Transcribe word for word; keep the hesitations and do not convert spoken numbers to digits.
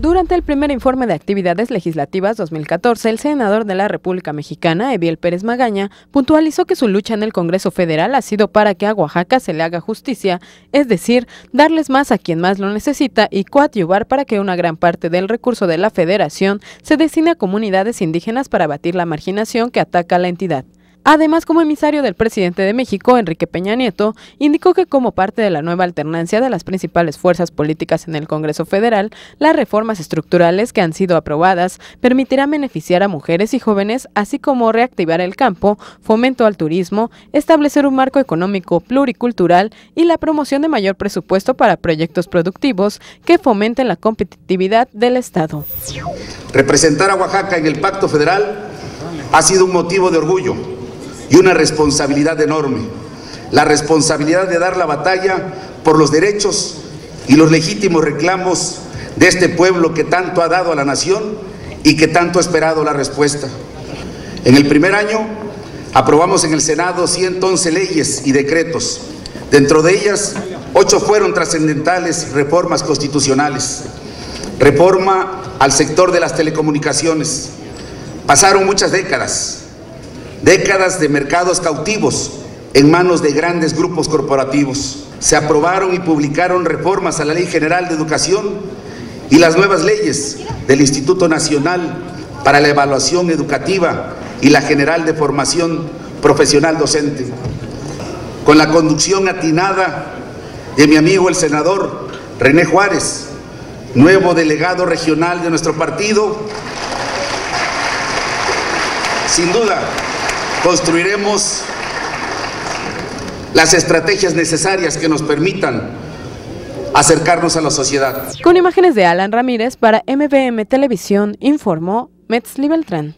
Durante el primer informe de actividades legislativas dos mil catorce, el senador de la República Mexicana, Eviel Pérez Magaña, puntualizó que su lucha en el Congreso Federal ha sido para que a Oaxaca se le haga justicia, es decir, darles más a quien más lo necesita y coadyuvar para que una gran parte del recurso de la Federación se destine a comunidades indígenas para abatir la marginación que ataca a la entidad. Además, como emisario del presidente de México, Enrique Peña Nieto, indicó que como parte de la nueva alternancia de las principales fuerzas políticas en el Congreso Federal, las reformas estructurales que han sido aprobadas permitirán beneficiar a mujeres y jóvenes, así como reactivar el campo, fomento al turismo, establecer un marco económico pluricultural y la promoción de mayor presupuesto para proyectos productivos que fomenten la competitividad del Estado. Representar a Oaxaca en el Pacto Federal ha sido un motivo de orgullo y una responsabilidad enorme, la responsabilidad de dar la batalla por los derechos y los legítimos reclamos de este pueblo que tanto ha dado a la nación y que tanto ha esperado la respuesta. En el primer año aprobamos en el Senado ciento once leyes y decretos, dentro de ellas ocho fueron trascendentales reformas constitucionales, reforma al sector de las telecomunicaciones. Pasaron muchas décadas, décadas de mercados cautivos en manos de grandes grupos corporativos. Se aprobaron y publicaron reformas a la Ley General de Educación y las nuevas leyes del Instituto Nacional para la Evaluación Educativa y la General de Formación Profesional Docente. Con la conducción atinada de mi amigo el senador René Juárez, nuevo delegado regional de nuestro partido, sin duda, construiremos las estrategias necesarias que nos permitan acercarnos a la sociedad. Con imágenes de Alan Ramírez para M V M Televisión, informó Metzli Beltrán.